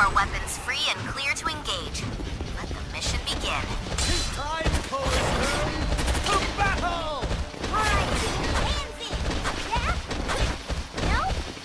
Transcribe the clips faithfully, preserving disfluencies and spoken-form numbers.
More weapons free and clear to engage. Let the mission begin. It's time, Coalition, to battle! Alright, hands in! Yeah? No?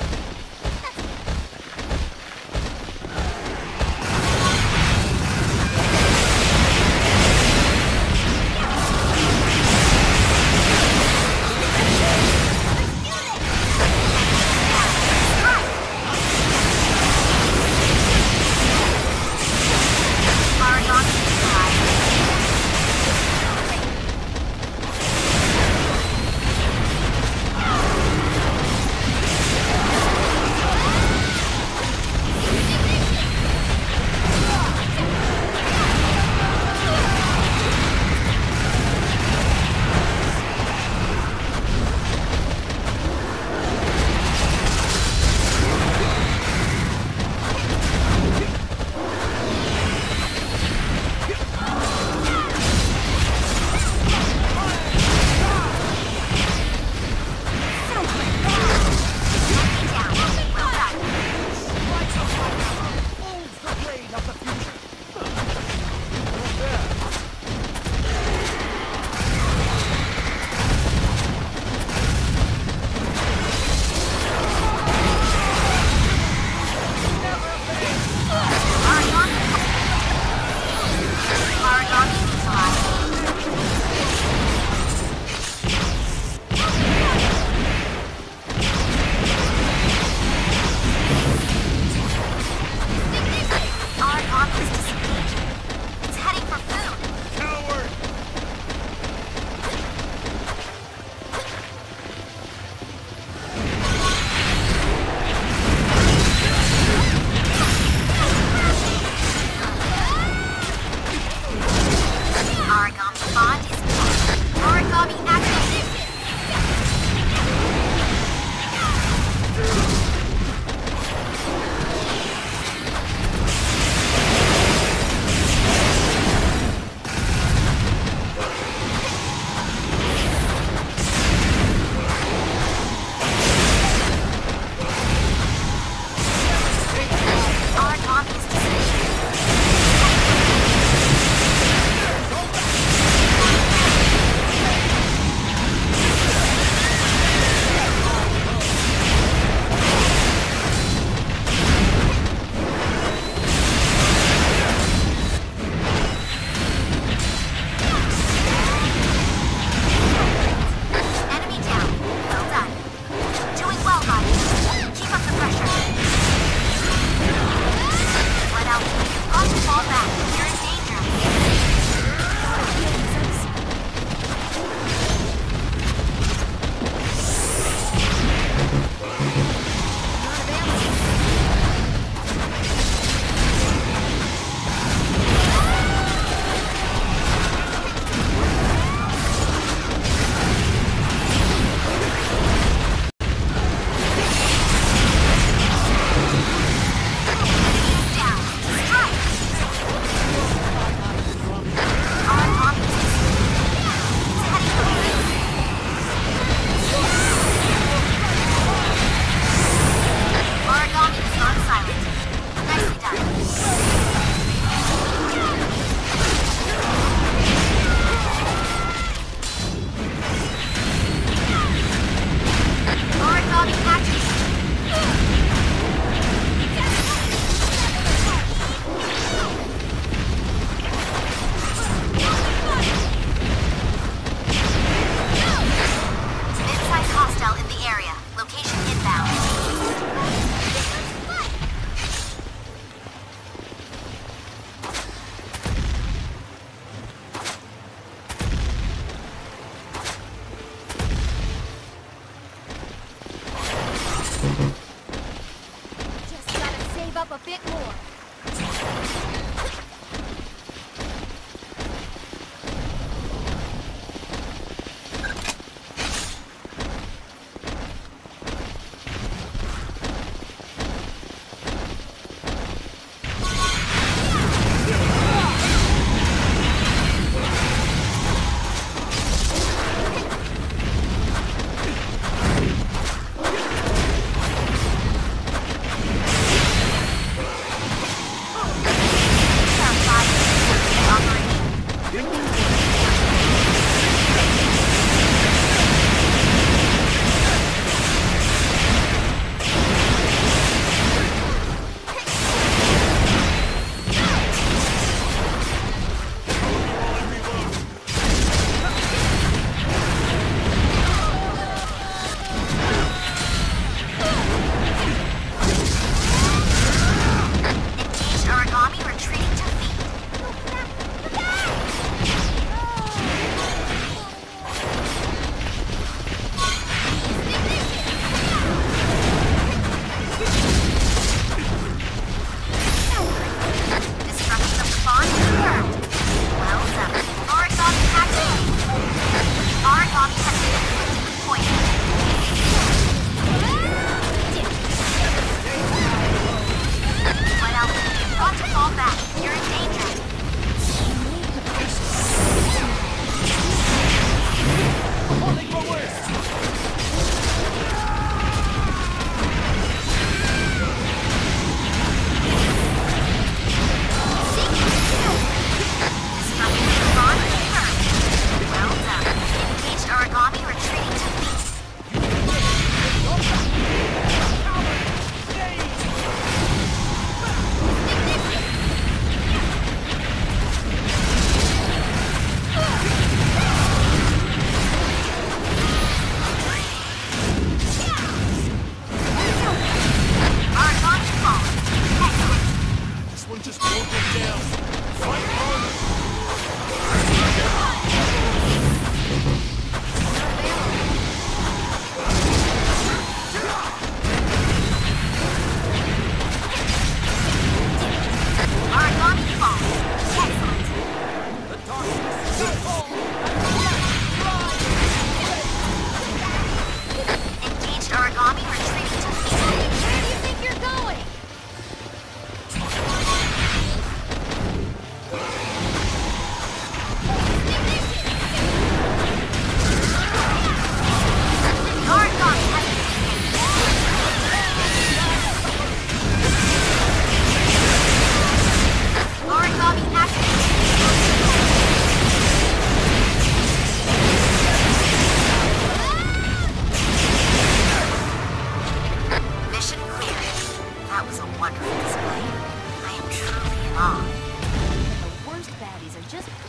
up a bit more.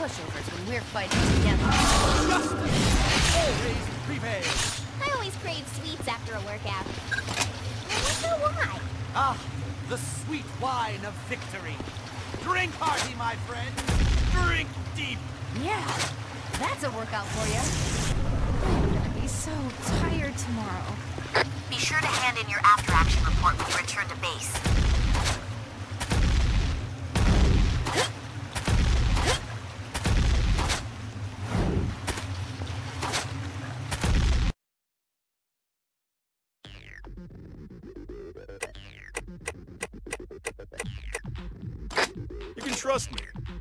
pushovers when we're fighting together. Justice always prevails. I always crave sweets after a workout. I wonder why. Ah, the sweet wine of victory. Drink hearty, my friend. Drink deep. Yeah, that's a workout for you. I'm gonna be so tired tomorrow. Be sure to hand in your after-action report when you return to base. You can trust me.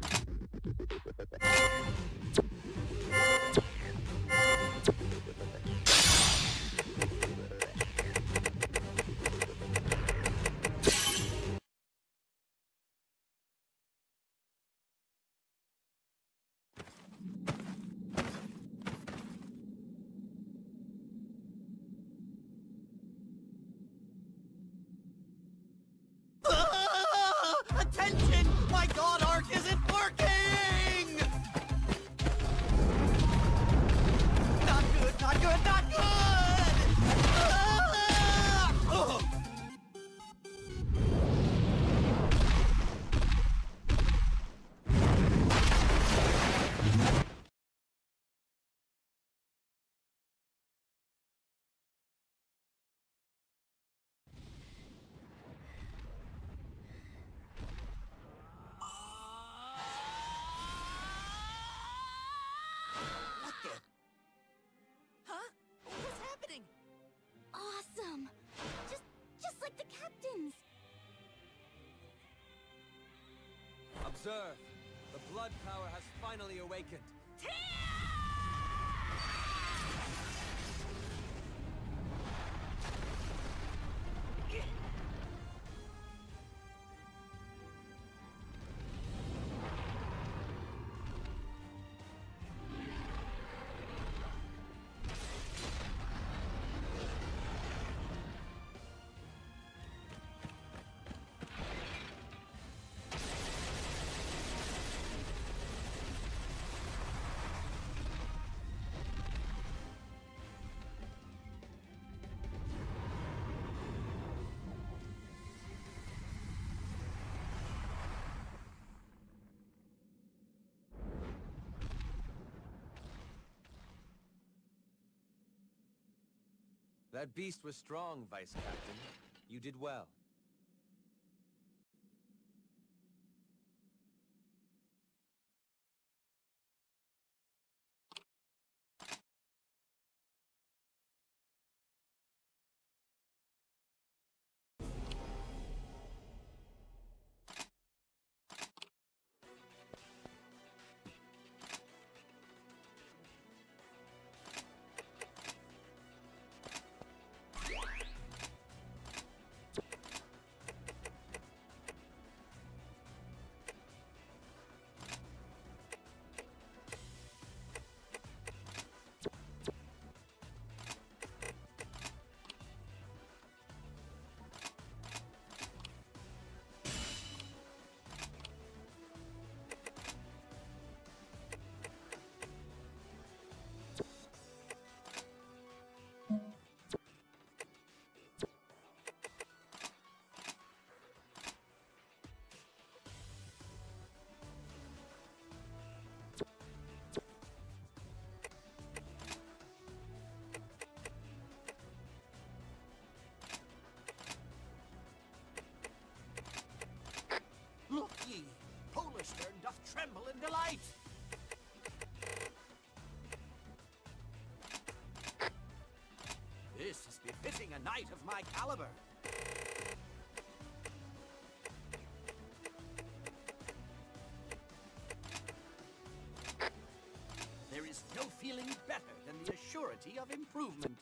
Ah, attention! My god arc isn't working! Not good, not good, not good! Ah! Ugh. What the? Huh? What's happening? Awesome. Just, just like the captains. Observe. The blood power has finally awakened. That beast was strong, Vice Captain. You did well. Look ye, Polar Stern doth tremble in delight. This is befitting a knight of my caliber. There is no feeling better than the assurity of improvement.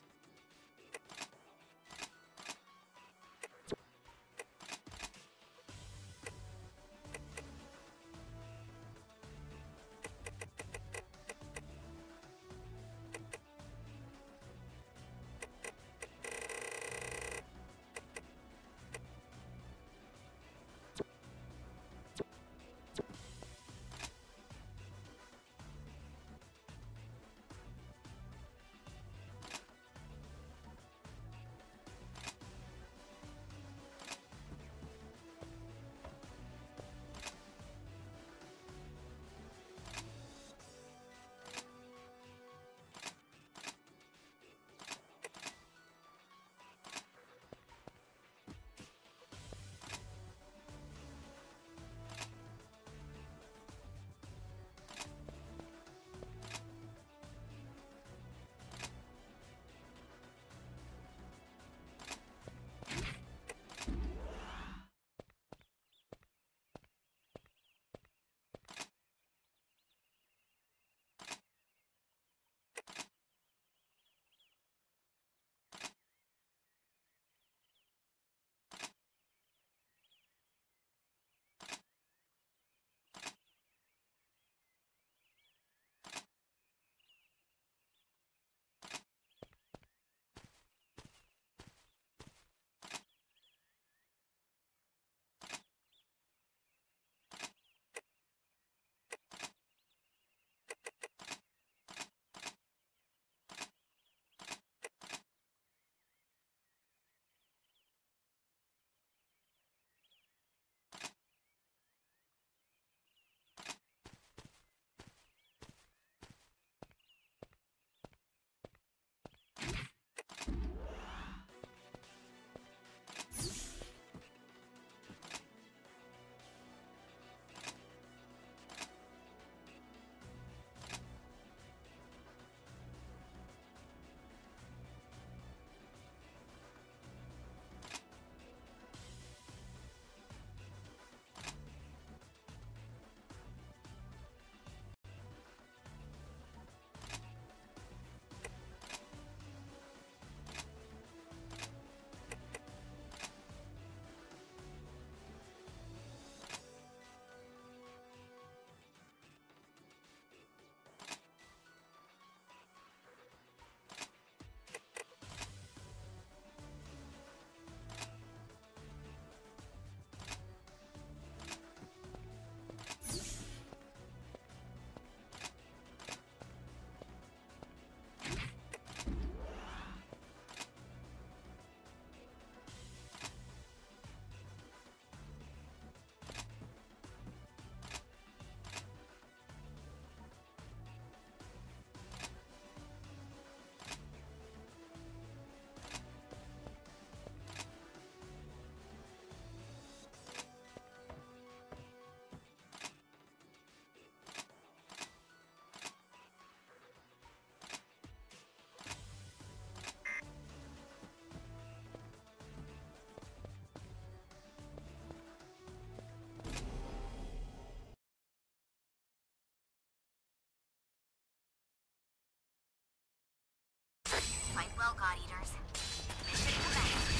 Fight well, God Eaters. Mission commenced.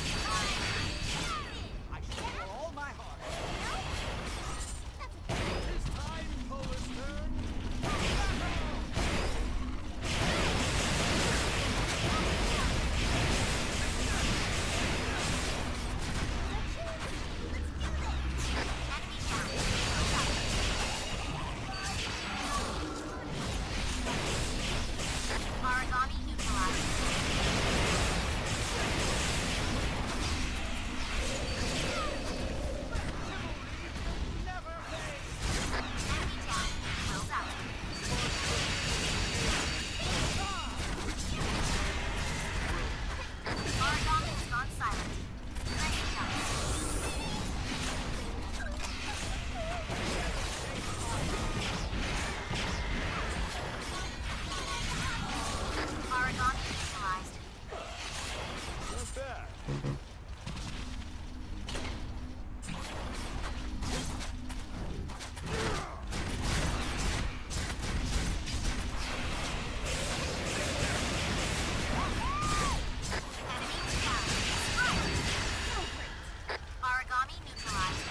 I show you all my heart. It is time, Polar's turn. Origami neutralized. Never fade. Enemy down. Well done. Origami has gone silent. Ready to Origami neutralized. Not bad. Enemy down. So great. Origami neutralized.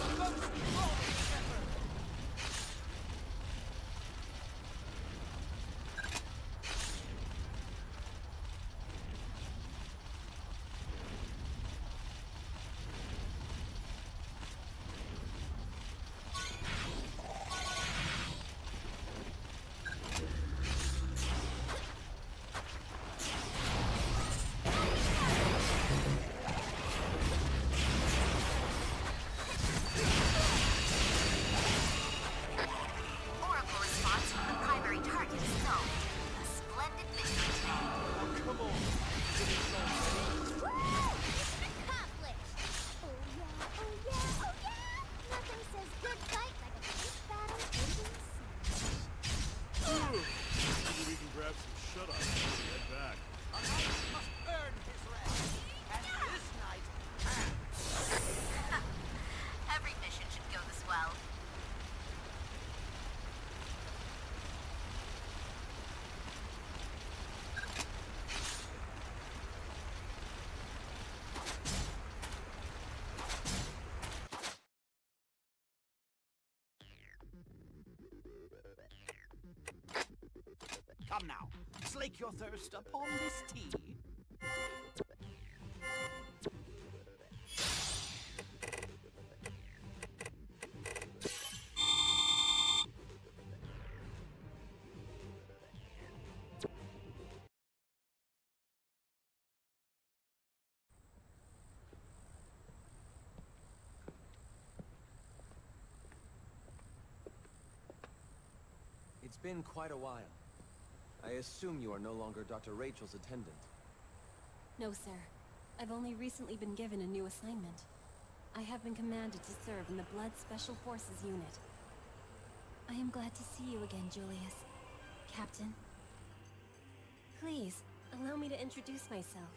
Oracle response from the primary target is known. A splendid victory today. Come on. Woo! Mission accomplished! Oh yeah, oh yeah, oh yeah! Nothing says good fight like a police battle ending soon. Maybe we can grab some shut-eye and head back. A knight must earn his rest. And this night, Every mission should go this well. come now. Slake your thirst upon this tea. It's been quite a while. I assume you are no longer Doctor Rachel's attendant. No, sir. I've only recently been given a new assignment. I have been commanded to serve in the Blood Special Forces unit. I am glad to see you again, Julius. Captain. Please, allow me to introduce myself.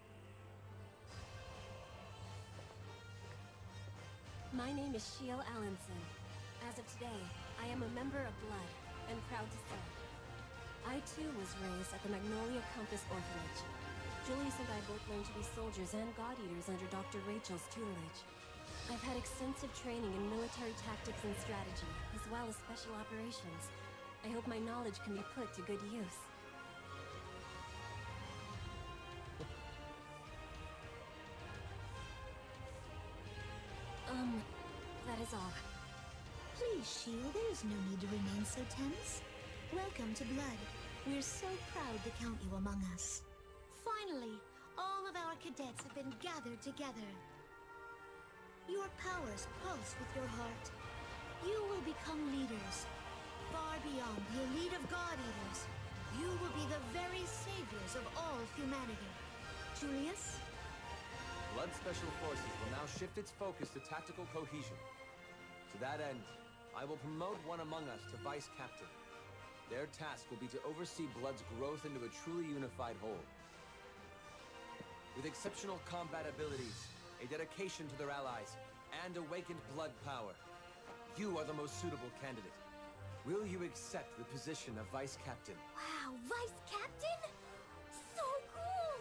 My name is Shiel Allenson. As of today, I am a member of Blood, and proud to serve. I too was raised at the Magnolia Compass Orphanage. Julius and I both learned to be soldiers and God Eaters under Doctor Rachel's tutelage. I've had extensive training in military tactics and strategy, as well as special operations. I hope my knowledge can be put to good use. Um, that is all. Please, Shield, there is no need to remain so tense. Welcome to Blood. We're so proud to count you among us. Finally, all of our cadets have been gathered together. Your powers pulse with your heart. You will become leaders. Far beyond the elite of God Eaters, you will be the very saviors of all humanity. Julius? Blood Special Forces will now shift its focus to tactical cohesion. To that end, I will promote one among us to Vice Captain. Their task will be to oversee Blood's growth into a truly unified whole. With exceptional combat abilities, a dedication to their allies, and awakened blood power, you are the most suitable candidate. Will you accept the position of Vice Captain? Wow, Vice Captain? So cool!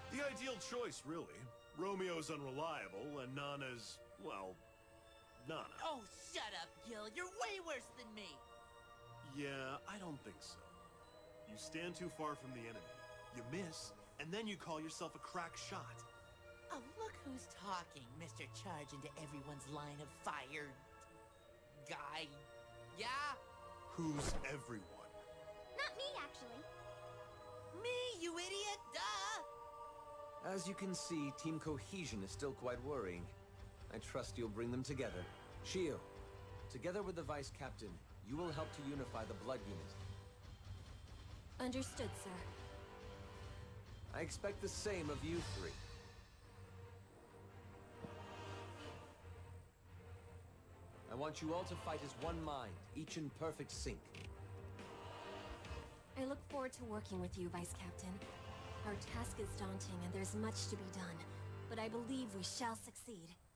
The ideal choice, really. Romeo's unreliable, and Nana's, well, Nana. Oh, shut up, Gil. You're way worse than me. Yeah, I don't think so. You stand too far from the enemy. You miss, and then you call yourself a crack shot. Oh, look who's talking, Mister Charge into everyone's line of fire... guy. Yeah? Who's everyone? Not me, actually. Me, you idiot! Duh! As you can see, team cohesion is still quite worrying. I trust you'll bring them together. Shio, together with the Vice Captain, you will help to unify the Blood Unit. Understood, sir. I expect the same of you three. I want you all to fight as one mind, each in perfect sync. I look forward to working with you, Vice Captain. Our task is daunting and there's much to be done, but I believe we shall succeed.